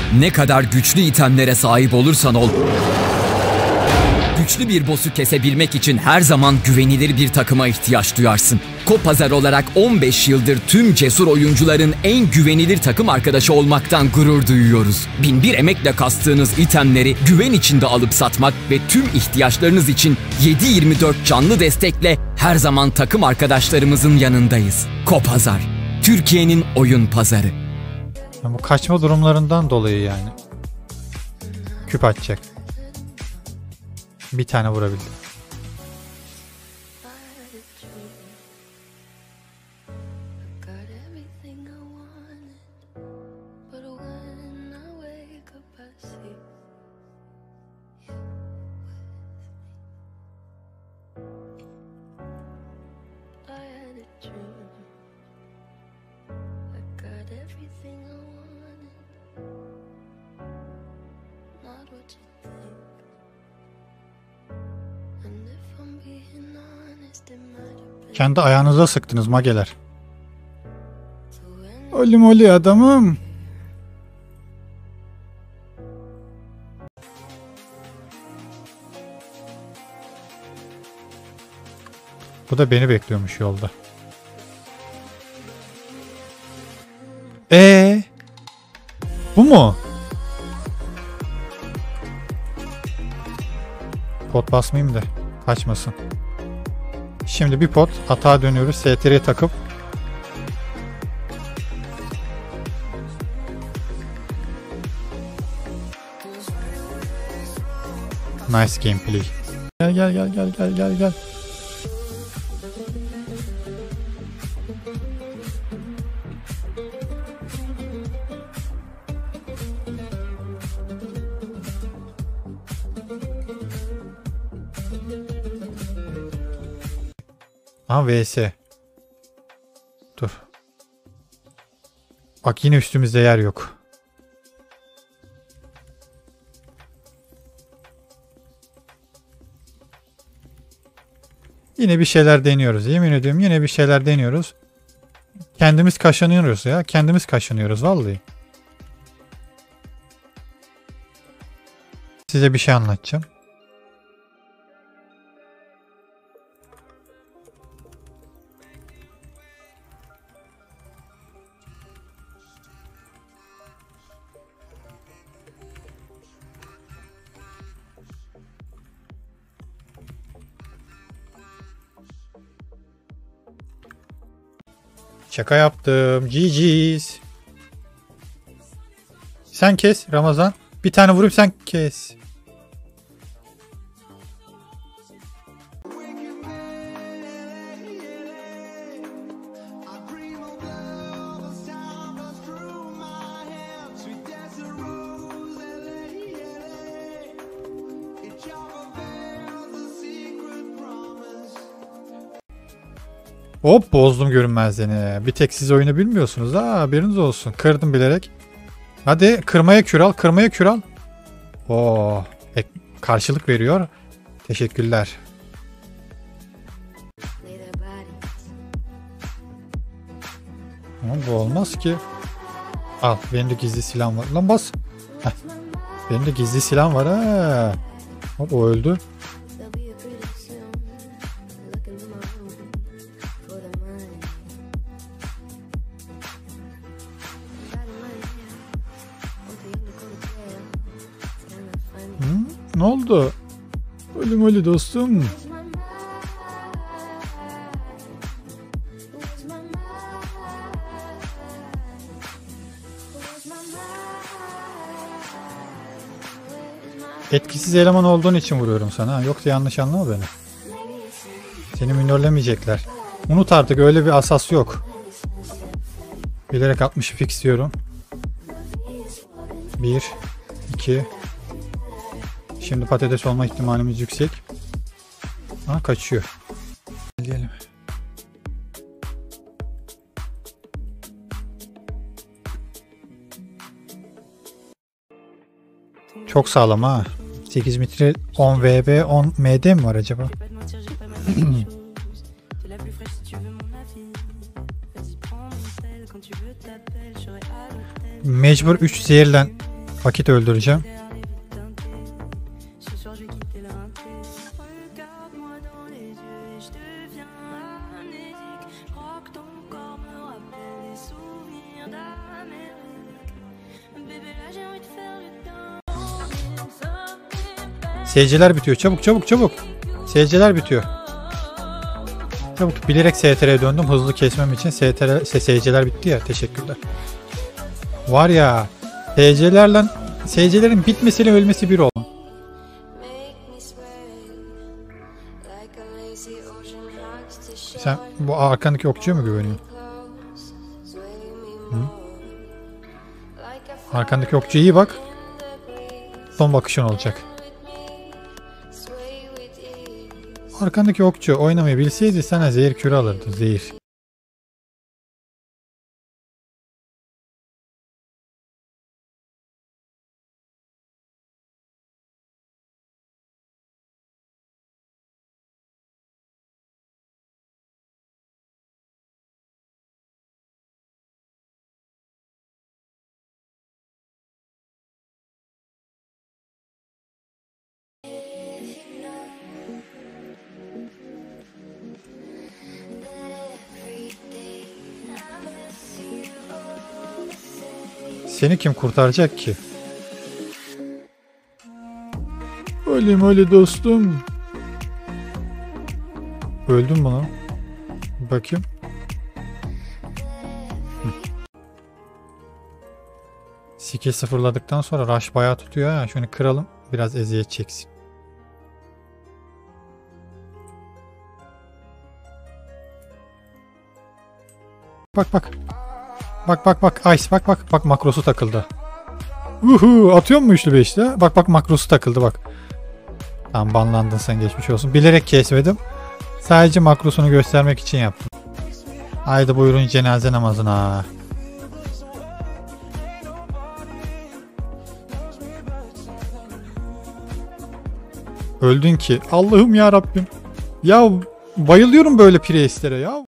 Ne kadar güçlü itemlere sahip olursan ol, güçlü bir boss'u kesebilmek için her zaman güvenilir bir takıma ihtiyaç duyarsın. Kopazar olarak 15 yıldır tüm cesur oyuncuların en güvenilir takım arkadaşı olmaktan gurur duyuyoruz. Binbir emekle kastığınız itemleri güven içinde alıp satmak ve tüm ihtiyaçlarınız için 7/24 canlı destekle her zaman takım arkadaşlarımızın yanındayız. Kopazar, Türkiye'nin oyun pazarı. Bu kaçma durumlarından dolayı yani. Küp atacak. Bir tane vurabildim. Kendi ayağınıza sıktınız mageler. Oli moli adamım. Bu da beni bekliyormuş yolda. Bu mu? Pot basmayayım da kaçmasın. Şimdi bir pot atağa dönüyoruz. STR'ye takıp nice gameplay. Gel. Aha vs. Dur. Bak yine üstümüzde yer yok. Yine bir şeyler deniyoruz. Yemin ediyorum yine bir şeyler deniyoruz. Kendimiz kaşınıyoruz ya. Kendimiz kaşınıyoruz vallahi. Size bir şey anlatacağım. Şaka yaptım. GG's. Sen kes Ramazan. Bir tane vurup sen kes. Hop bozdum görünmezliğini. Bir tek siz oyunu bilmiyorsunuz ha, haberiniz olsun. Kırdım bilerek. Hadi kırmaya küral, kırmaya küral. Oo, karşılık veriyor. Teşekkürler. Ama bu olmaz ki. Al, benim de gizli silahım var. Lan bas. Heh. Benim de gizli silahım var ha. Hop o öldü. Ne oldu? Ölüm ölü dostum. Etkisiz eleman olduğun için vuruyorum sana. Yoksa yanlış anlama beni. Seni minörlemeyecekler. Unut artık, öyle bir asas yok. Bilerek 60'ı fix diyorum. 1 2. Şimdi patates olma ihtimalimiz yüksek. Ha, kaçıyor. Diyelim. Çok sağlam ha. 8 metre 10 VB 10 MD mi var acaba? Mecbur 3 zehirlen Vakit öldüreceğim. SC'ler bitiyor. Çabuk çabuk çabuk. SC'ler bitiyor. Çabuk. Bilerek STR'ye döndüm. Hızlı kesmem için SC'ler bitti ya. Teşekkürler. Var ya. SC'lerin bitmesiyle ölmesi bir oldu. Sen bu arkandaki okçuya mı güveniyorsun? Hı? Arkandaki okçuya iyi bak. Son bakışın olacak. Arkandaki okçu oynamayı bilseydi sana zehir küre alırdı. Zehir. Seni kim kurtaracak ki? Öyle dostum. Öldüm bunu. Bakayım. Skill sıfırladıktan sonra rush bayağı tutuyor ya. Şunu kıralım. Biraz eziyet çeksin. Bak bak. Bak Ice bak makrosu takıldı. Atıyor mu üçlü beşli? Bak makrosu takıldı bak. Tamam banlandın sen, geçmiş olsun. Bilerek kesmedim. Sadece makrosunu göstermek için yaptım. Haydi buyurun cenaze namazına. Öldün ki. Allah'ım ya Rabbim. Ya bayılıyorum böyle priestlere ya.